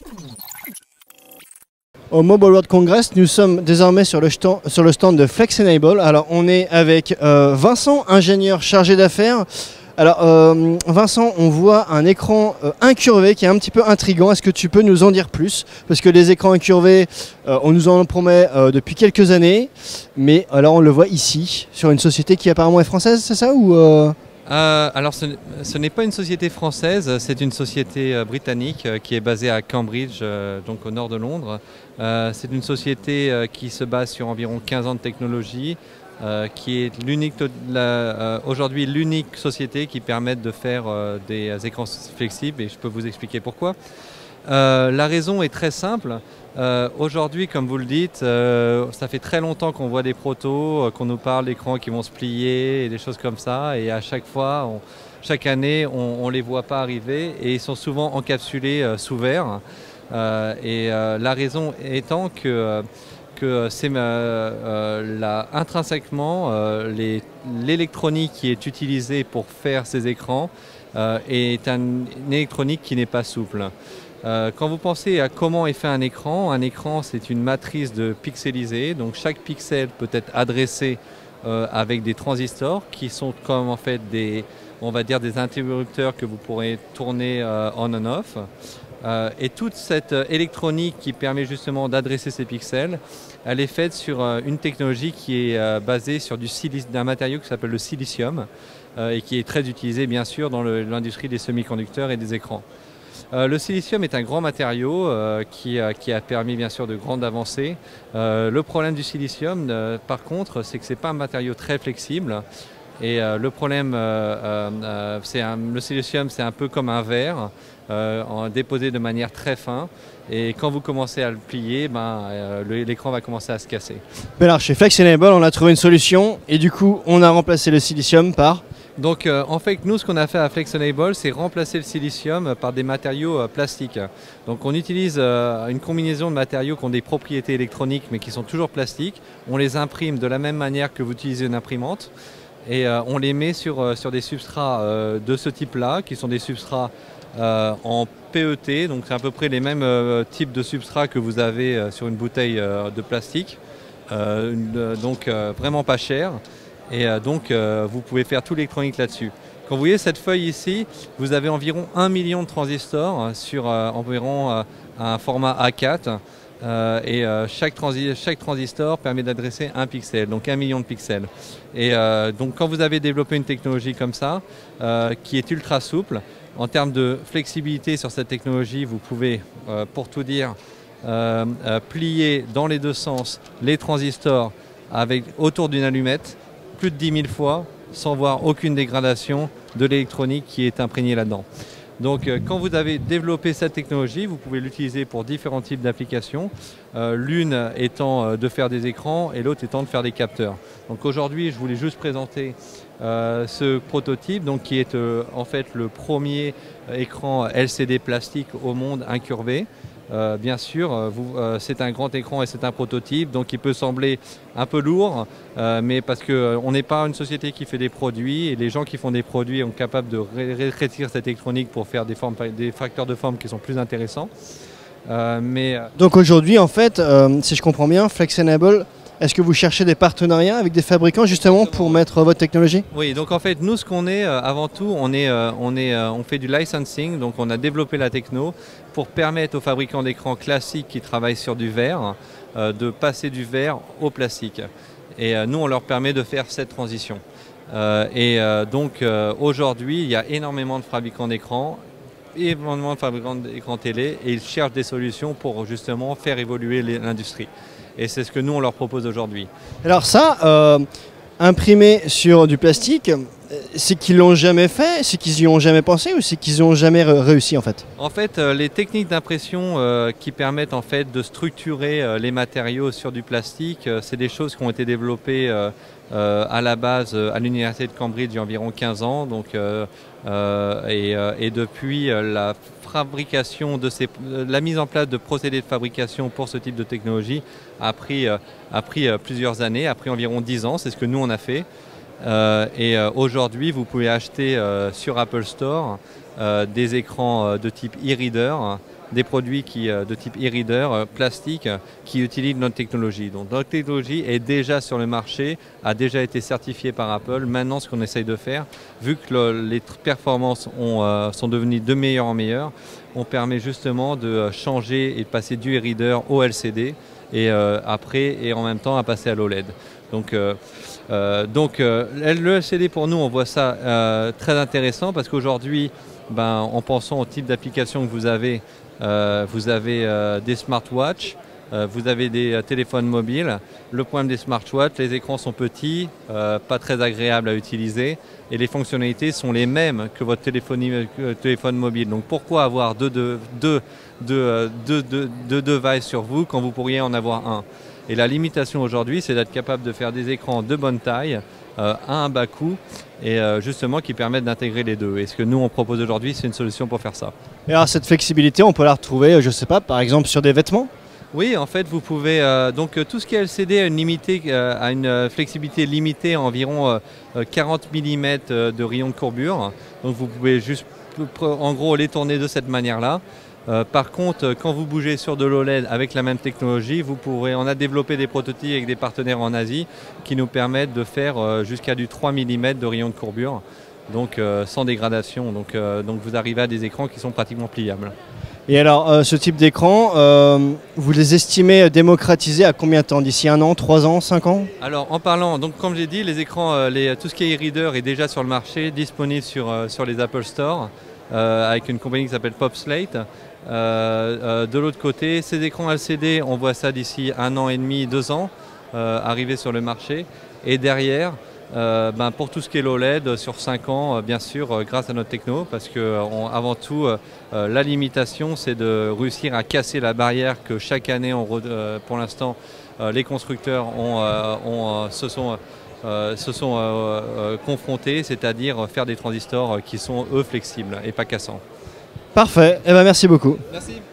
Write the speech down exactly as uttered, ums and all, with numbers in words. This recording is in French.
Au Mobile World Congress, nous sommes désormais sur le stand, sur le stand de FlexEnable. Alors, on est avec euh, Vincent, ingénieur chargé d'affaires. Alors, euh, Vincent, on voit un écran euh, incurvé qui est un petit peu intriguant. Est-ce que tu peux nous en dire plus? Parce que les écrans incurvés, euh, on nous en promet euh, depuis quelques années. Mais alors, on le voit ici, sur une société qui apparemment est française, c'est ça ou euh... Euh, alors ce, ce n'est pas une société française, c'est une société euh, britannique euh, qui est basée à Cambridge, euh, donc au nord de Londres. Euh, c'est une société euh, qui se base sur environ quinze ans de technologie, euh, qui est l'unique, euh, aujourd'hui l'unique société qui permet de faire euh, des écrans flexibles, et je peux vous expliquer pourquoi. Euh, la raison est très simple. Euh, Aujourd'hui, comme vous le dites, euh, ça fait très longtemps qu'on voit des protos, euh, qu'on nous parle d'écrans qui vont se plier et des choses comme ça. Et à chaque fois, on, chaque année, on ne les voit pas arriver et ils sont souvent encapsulés euh, sous verre. Euh, et euh, la raison étant que, euh, que c'est euh, euh, là, intrinsèquement euh, l'électronique qui est utilisée pour faire ces écrans euh, est un, une électronique qui n'est pas souple. Euh, quand vous pensez à comment est fait un écran, un écran c'est une matrice de pixelisés, donc chaque pixel peut être adressé euh, avec des transistors qui sont comme en fait des, on va dire des interrupteurs que vous pourrez tourner euh, on and off. Euh, et toute cette électronique qui permet justement d'adresser ces pixels, elle est faite sur euh, une technologie qui est euh, basée sur du d'un matériau qui s'appelle le silicium euh, et qui est très utilisé bien sûr dans l'industrie des semi-conducteurs et des écrans. Euh, le silicium est un grand matériau euh, qui, euh, qui a permis bien sûr de grandes avancées. Euh, le problème du silicium euh, par contre c'est que ce n'est pas un matériau très flexible et euh, le problème, euh, euh, c'est le silicium c'est un peu comme un verre euh, en, déposé de manière très fine et quand vous commencez à le plier, ben, euh, l'écran va commencer à se casser. Mais alors chez FlexEnable on a trouvé une solution et du coup on a remplacé le silicium par... Donc euh, en fait nous ce qu'on a fait à FlexEnable c'est remplacer le silicium par des matériaux euh, plastiques. Donc on utilise euh, une combinaison de matériaux qui ont des propriétés électroniques mais qui sont toujours plastiques. On les imprime de la même manière que vous utilisez une imprimante et euh, on les met sur, euh, sur des substrats euh, de ce type là qui sont des substrats euh, en P E T, donc c'est à peu près les mêmes euh, types de substrats que vous avez euh, sur une bouteille euh, de plastique, euh, une, donc euh, vraiment pas cher. Et euh, donc euh, vous pouvez faire tout l'électronique là-dessus. Quand vous voyez cette feuille ici, vous avez environ un million de transistors sur euh, environ euh, un format A quatre euh, et euh, chaque, transi chaque transistor permet d'adresser un pixel, donc un million de pixels. Et euh, donc quand vous avez développé une technologie comme ça, euh, qui est ultra souple, en termes de flexibilité sur cette technologie, vous pouvez, euh, pour tout dire, euh, euh, plier dans les deux sens les transistors avec, autour d'une allumette, plus de dix mille fois sans voir aucune dégradation de l'électronique qui est imprégnée là-dedans. Donc euh, quand vous avez développé cette technologie, vous pouvez l'utiliser pour différents types d'applications, euh, l'une étant euh, de faire des écrans et l'autre étant de faire des capteurs. Donc aujourd'hui je voulais juste présenter euh, ce prototype donc, qui est euh, en fait le premier écran L C D plastique au monde incurvé. Euh, bien sûr, euh, c'est un grand écran et c'est un prototype, donc il peut sembler un peu lourd, euh, mais parce qu'on euh, n'est pas une société qui fait des produits et les gens qui font des produits sont capables de rétrécir cette électronique pour faire des, formes, des facteurs de forme qui sont plus intéressants. Euh, mais, donc aujourd'hui, en fait, euh, si je comprends bien, FlexEnable, est-ce que vous cherchez des partenariats avec des fabricants justement pour mettre votre technologie? Oui, donc en fait, nous, ce qu'on est, euh, avant tout, on, est, euh, on, est, euh, on fait du licensing, donc on a développé la techno pour permettre aux fabricants d'écrans classiques qui travaillent sur du verre euh, de passer du verre au plastique. Et euh, nous, on leur permet de faire cette transition. Euh, et euh, donc euh, aujourd'hui, il y a énormément de fabricants d'écrans, énormément de fabricants d'écrans télé, et ils cherchent des solutions pour justement faire évoluer l'industrie. Et c'est ce que nous, on leur propose aujourd'hui. Alors ça, euh, imprimé sur du plastique, c'est qu'ils l'ont jamais fait, c'est qu'ils y ont jamais pensé ou c'est qu'ils n'ont jamais réussi en fait? En fait, euh, les techniques d'impression euh, qui permettent en fait de structurer euh, les matériaux sur du plastique, euh, c'est des choses qui ont été développées euh, euh, à la base euh, à l'université de Cambridge il y a environ quinze ans. Donc, euh, euh, et, euh, et depuis euh, la fabrication de ces, euh, la mise en place de procédés de fabrication pour ce type de technologie a pris, euh, a pris euh, plusieurs années, a pris environ dix ans. C'est ce que nous on a fait. Euh, et euh, aujourd'hui, vous pouvez acheter euh, sur Apple Store euh, des écrans euh, de type e-reader des produits qui, de type e-reader plastique qui utilisent notre technologie. Donc notre technologie est déjà sur le marché, a déjà été certifiée par Apple. Maintenant, ce qu'on essaye de faire, vu que le, les performances ont, euh, sont devenues de meilleure en meilleure, on permet justement de changer et de passer du e-reader au L C D et euh, après et en même temps à passer à l'O L E D. Donc, euh, euh, donc euh, le L C D pour nous, on voit ça euh, très intéressant parce qu'aujourd'hui, ben, en pensant au type d'application que vous avez, euh, vous avez euh, des smartwatches, euh, vous avez des euh, téléphones mobiles. Le problème des smartwatches, les écrans sont petits, euh, pas très agréables à utiliser et les fonctionnalités sont les mêmes que votre téléphonie, euh, téléphone mobile. Donc pourquoi avoir deux, deux, deux, deux, deux, deux, deux devices sur vous quand vous pourriez en avoir un? Et la limitation aujourd'hui, c'est d'être capable de faire des écrans de bonne taille, euh, à un bas coût, et euh, justement qui permettent d'intégrer les deux. Et ce que nous, on propose aujourd'hui, c'est une solution pour faire ça. Et alors cette flexibilité, on peut la retrouver, je ne sais pas, par exemple sur des vêtements? Oui, en fait, vous pouvez, euh, donc tout ce qui est L C D a une, limitée, euh, a une flexibilité limitée à environ euh, quarante millimètres de rayon de courbure. Donc vous pouvez juste, en gros, les tourner de cette manière-là. Euh, par contre, quand vous bougez sur de l'O L E D avec la même technologie, vous pourrez, on a développé des prototypes avec des partenaires en Asie qui nous permettent de faire euh, jusqu'à du trois millimètres de rayon de courbure, donc euh, sans dégradation. Donc, euh, donc vous arrivez à des écrans qui sont pratiquement pliables. Et alors, euh, ce type d'écran, euh, vous les estimez démocratisés à combien de temps? D'ici un an, trois ans, cinq ans? Alors, en parlant, donc comme j'ai dit, les écrans, euh, les, tout ce qui est e-reader est déjà sur le marché, disponible sur, euh, sur les Apple Store, euh, avec une compagnie qui s'appelle PopSlate. Euh, euh, de l'autre côté, ces écrans L C D, on voit ça d'ici un an et demi, deux ans, euh, arriver sur le marché. Et derrière, euh, ben pour tout ce qui est l'O L E D, sur cinq ans, euh, bien sûr, euh, grâce à notre techno, parce que on, avant tout, euh, la limitation, c'est de réussir à casser la barrière que chaque année, on, euh, pour l'instant, euh, les constructeurs ont, euh, ont, euh, se sont, euh, se sont euh, euh, confrontés, c'est-à-dire faire des transistors qui sont, eux, flexibles et pas cassants. Parfait, eh ben merci beaucoup. Merci.